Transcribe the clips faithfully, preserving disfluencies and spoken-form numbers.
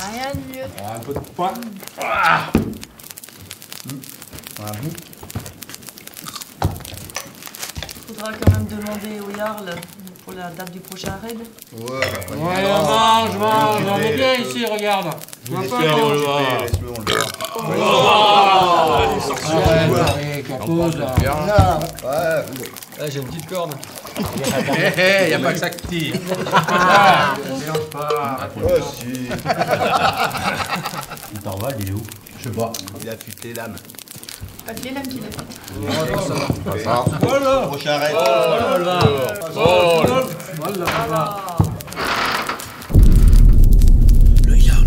rien de mieux. Un peu de pain. Ah. Un bout. Faudra quand même demander au Jarl pour la date du prochain raid. Ouais, Ouais, mange, mange, on est bien ici, regarde. Laisse-le, on le voit. Laisse-le, on le voit. Oh, les sorciers. Ouais, j'ai une petite corde. Hé, hé, y'a pas que ça qui tire. Ah, mélange pas. Oh, si. Torvald, il est où? Je sais pas. Il a futé l'âme. Pas que les lames qu'il a fait. Voilà. Prochain raid. Voilà. Voilà. Voilà. Le Jarl.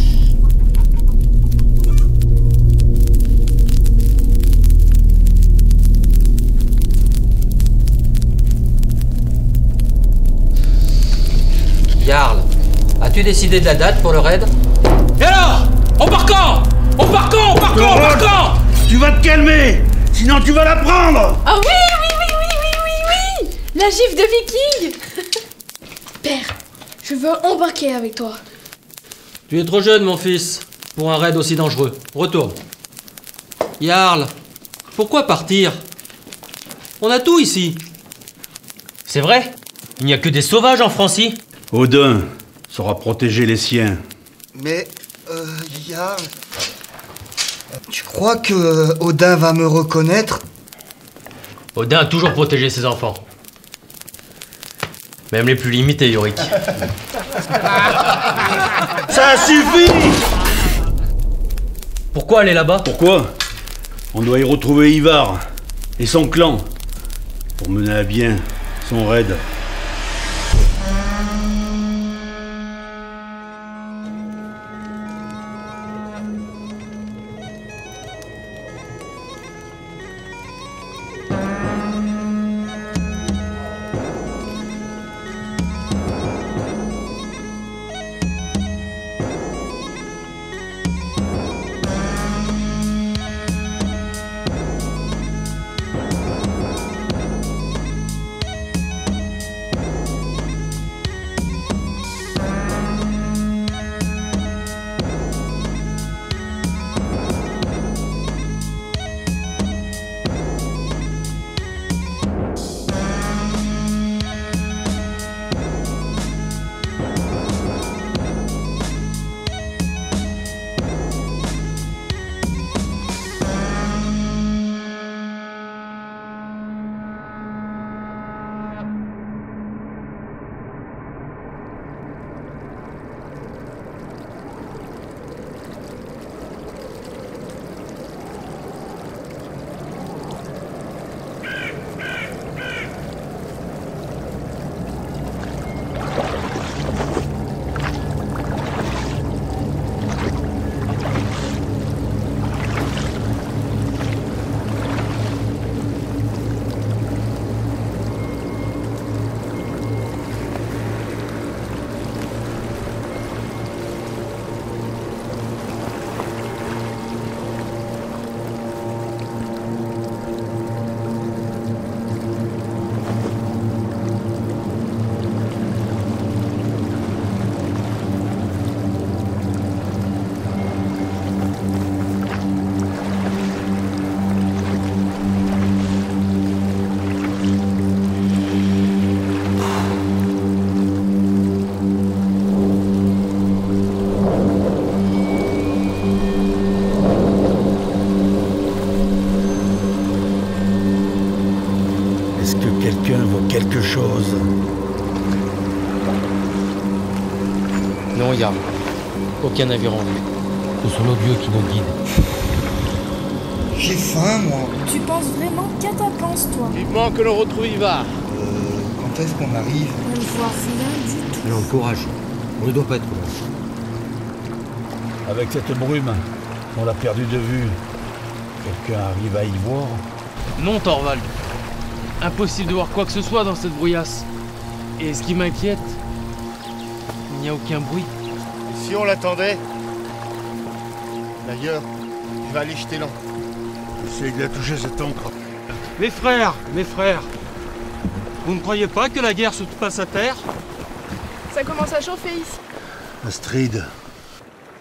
Jarl, as-tu décidé de la date pour le raid? Et alors? On part quand? On part quand? On part quand? On part quand? Tu vas te calmer, sinon tu vas la prendre. Ah oui, oui, oui, oui, oui, oui, oui. La gifle de viking. Père, je veux embarquer avec toi. Tu es trop jeune, mon fils, pour un raid aussi dangereux. Retourne. Jarl, pourquoi partir? On a tout ici. C'est vrai? Il n'y a que des sauvages en Francie? Odin saura protéger les siens. Mais, euh, Jarl, tu crois que Odin va me reconnaître? Odin a toujours protégé ses enfants. Même les plus limités, Yorick. Ça suffit! Pourquoi aller là-bas? Pourquoi? On doit y retrouver Ivar et son clan pour mener à bien son raid. Quelque chose. Non, Jarl. Aucun navire en vue. Ce sont nos dieux qui nous guident. J'ai faim, moi. Tu penses vraiment qu'à ta pense, toi? Vivement que l'on retrouve Ivar. Euh, quand est-ce qu'on arrive? On ne voit rien du tout. Alors, courage. On ne doit pas être loin. Avec cette brume, on l'a perdu de vue. Quelqu'un arrive à y voir? Non, Torvald. Impossible de voir quoi que ce soit dans cette brouillasse. Et ce qui m'inquiète, il n'y a aucun bruit. Si on l'attendait. D'ailleurs, je vais aller jeter l'encre. Essaye de la toucher cette encre. Mes frères, mes frères, vous ne croyez pas que la guerre se passe à terre? Ça commence à chauffer ici. Astrid,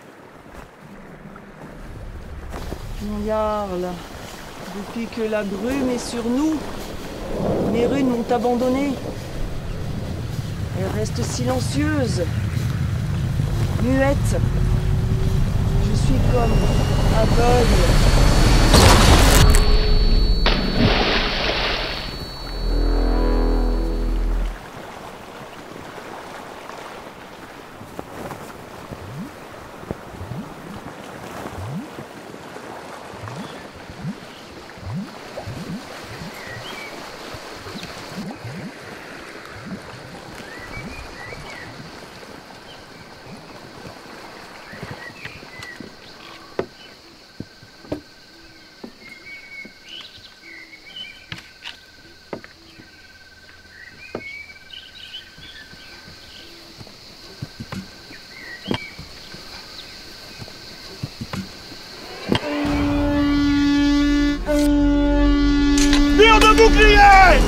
Mon Jarl, depuis que la brume est sur nous, mes runes m'ont abandonné. Elles restent silencieuses, muettes. Je suis comme aveugle. Tire de bouclier!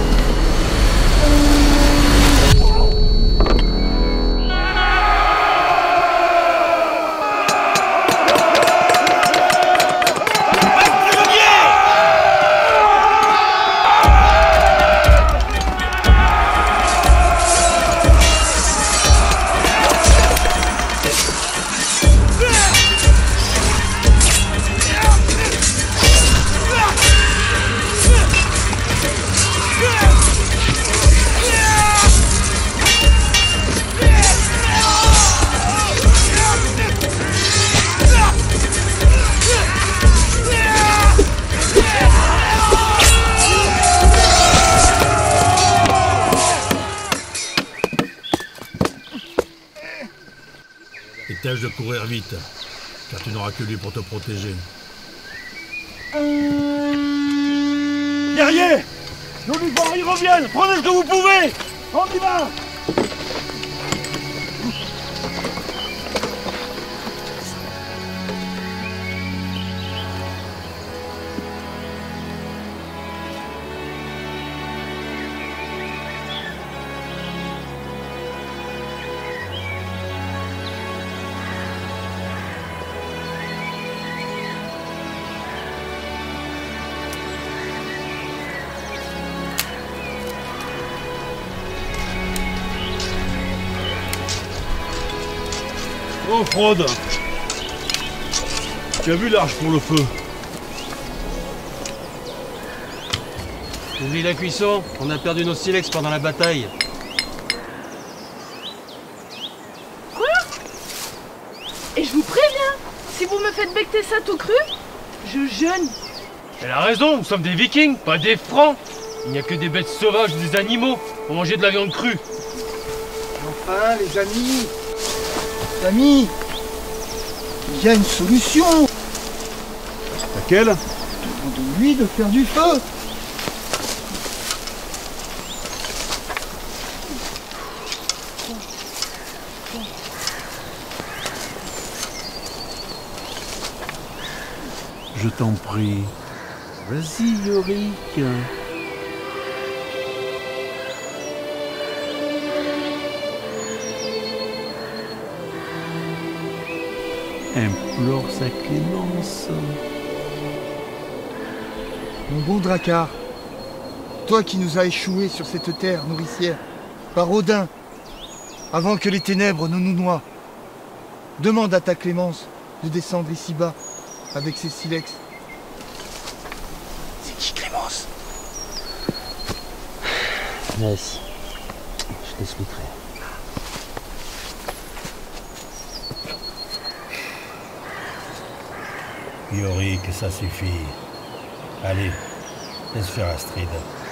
Et tâche de courir vite, car tu n'auras que lui pour te protéger. Guerrier! Nos livreurs, ils reviennent! Prenez ce que vous pouvez! On y va! Oh, Frode! Tu as vu l'arche pour le feu? Oublie la cuisson, on a perdu nos silex pendant la bataille. Quoi? Et je vous préviens, si vous me faites becter ça tout cru, je jeûne. Elle a raison, nous sommes des vikings, pas des francs. Il n'y a que des bêtes sauvages ou des animaux pour manger de la viande crue. Enfin, les amis, amis, il y a une solution. Laquelle? Demandons-lui de faire du feu. Je t'en prie. Vas-y, Yorick. Implore sa clémence. Mon bon Drakkar, toi qui nous as échoués sur cette terre nourricière, par Odin, avant que les ténèbres ne nous noient, demande à ta clémence de descendre ici-bas avec ses silex. C'est qui, Clémence? Laisse. Je t'expliquerai. Yorick, ça suffit. Allez, laisse faire Astrid.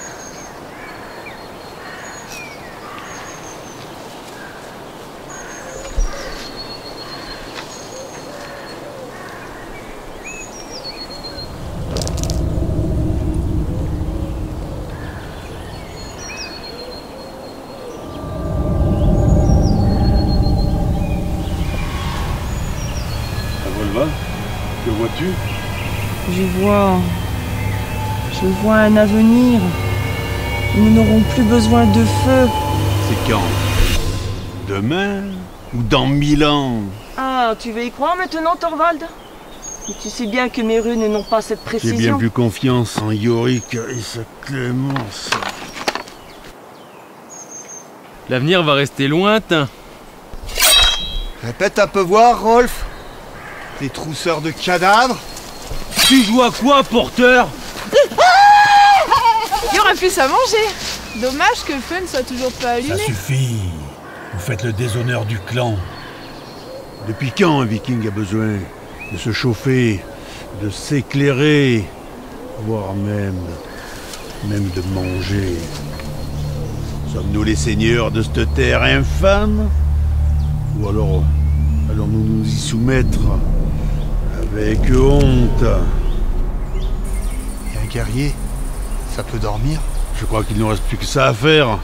Volva, que vois-tu? Je vois... Je vois un avenir où nous n'aurons plus besoin de feu. C'est quand? Demain ou dans mille ans? Ah, tu veux y croire maintenant, Thorvald? Mais tu sais bien que mes runes n'ont pas cette J'ai précision. bien plus confiance en Yorick et sa clémence. L'avenir va rester lointain. Répète un peu voir, Rolf. Tes trousseurs de cadavres. Tu joues à quoi, porteur? Il y aura plus à manger. Dommage que le feu ne soit toujours pas allumé. Ça suffit. Vous faites le déshonneur du clan. Depuis quand un viking a besoin de se chauffer, de s'éclairer, voire même, même de manger? Sommes-nous les seigneurs de cette terre infâme? Ou alors allons-nous nous y soumettre avec honte? Et un guerrier, ça peut dormir? Je crois qu'il ne nous reste plus que ça à faire.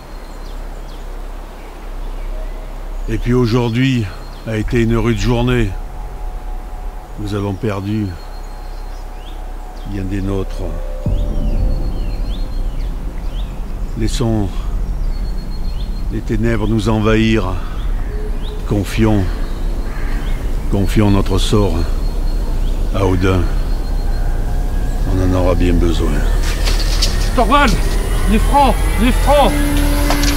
Et puis aujourd'hui a été une rude journée. Nous avons perdu bien des nôtres. Laissons les ténèbres nous envahir. Confions, confions notre sort à Odin. On en aura bien besoin. Thorvald, les francs, les francs.